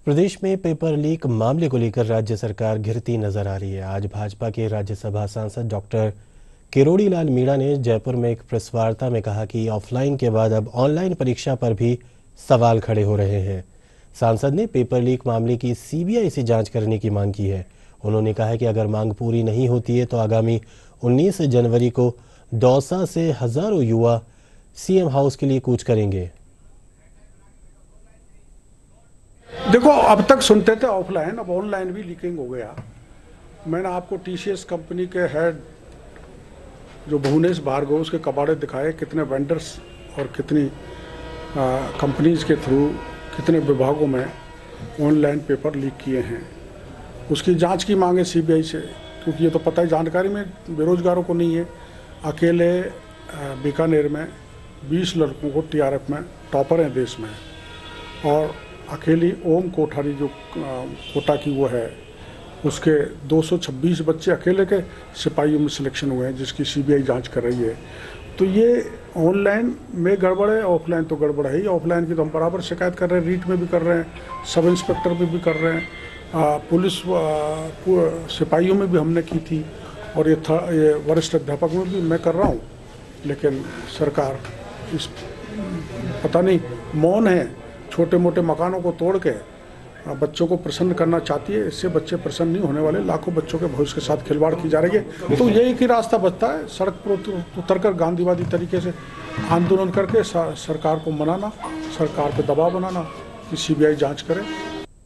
प्रदेश में paper leak मामले को लेकर राज्य सरकार घिरती नजर आ रही है। आज भाजपा के राज्यसभा सांसद डॉक्टर किरोड़ी लाल मीणा ने जयपुर में एक प्रेस वार्ता में कहा कि ऑफलाइन के बाद अब ऑनलाइन परीक्षा पर भी सवाल खड़े हो रहे हैं। सांसद ने पेपर लीक मामले की सीबीआई से जांच करने की मांग की है। उन्होंने कहा है कि अगर मांग पूरी नहीं होती है तो आगामी 19 जनवरी को दौसा से हजारों युवा सीएम हाउस के लिए कूच करेंगे। देखो, अब तक सुनते थे ऑफलाइन, अब ऑनलाइन भी लीकिंग हो गया। मैंने आपको टीसीएस कंपनी के हेड जो भुवनेश भार्गव उसके कबाड़े दिखाए, कितने वेंडर्स और कितनी कंपनीज के थ्रू कितने विभागों में ऑनलाइन पेपर लीक किए हैं। उसकी जांच की मांग है सीबीआई से, क्योंकि ये तो पता ही जानकारी में बेरोजगारों को नहीं है। अकेले बीकानेर में 20 लड़कों को टीआरएफ में टॉपर हैं देश में, और अकेली ओम कोठारी जो कोटा की वो है, उसके 226 बच्चे अकेले के सिपाहियों में सिलेक्शन हुए हैं, जिसकी सीबीआई जांच कर रही है। तो ये ऑनलाइन में गड़बड़ है, ऑफलाइन तो गड़बड़ है ही। ऑफलाइन की तो हम बराबर शिकायत कर रहे हैं, रीट में भी कर रहे हैं, सब इंस्पेक्टर में भी कर रहे हैं, पुलिस सिपाहियों में भी हमने की थी, और ये वरिष्ठ अध्यापक में भी मैं कर रहा हूँ। लेकिन सरकार इस पता नहीं मौन है। छोटे मोटे मकानों को तोड़ के बच्चों को प्रसन्न करना चाहती है। इससे बच्चे प्रसन्न नहीं होने वाले, लाखों बच्चों के भविष्य के साथ खिलवाड़ की जा रही है। तो यही कि रास्ता बचता है, सड़क पर उतरकर गांधीवादी तरीके से आंदोलन करके सरकार को मनाना, सरकार पर दबाव बनाना कि सीबीआई जांच करे।